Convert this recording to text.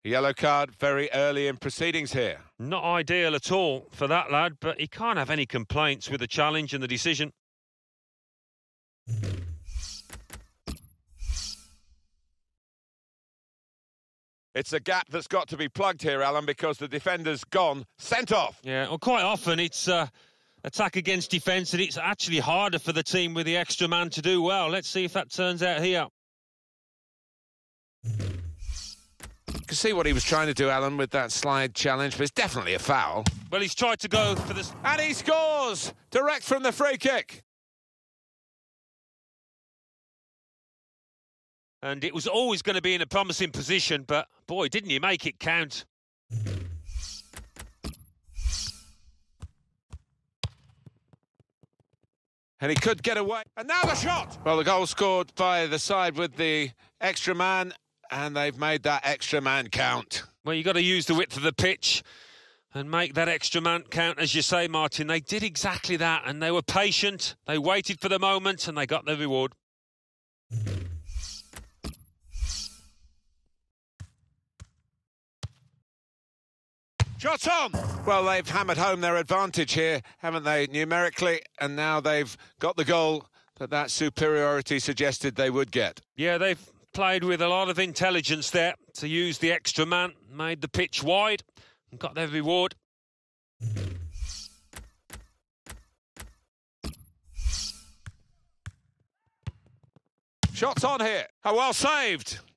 Yellow card very early in proceedings here. Not ideal at all for that lad, but he can't have any complaints with the challenge and the decision. It's a gap that's got to be plugged here, Alan, because the defender's gone. Sent off. Yeah, well, quite often it's attack against defence, and it's actually harder for the team with the extra man to do well. Let's see if that turns out here. You can see what he was trying to do, Alan, with that slide challenge, but it's definitely a foul. Well, he's tried to go for this. And he scores! Direct from the free kick. And it was always going to be in a promising position, but, boy, didn't he make it count. And he could get away. And now the shot! Well, the goal scored by the side with the extra man, and they've made that extra man count. Well, you've got to use the width of the pitch and make that extra man count, as you say, Martin. They did exactly that, and they were patient. They waited for the moment, and they got their reward. Shots on! Well, they've hammered home their advantage here, haven't they, numerically? And now they've got the goal that superiority suggested they would get. Yeah, they've played with a lot of intelligence there to use the extra man, made the pitch wide and got their reward. Shots on here. Oh, well saved.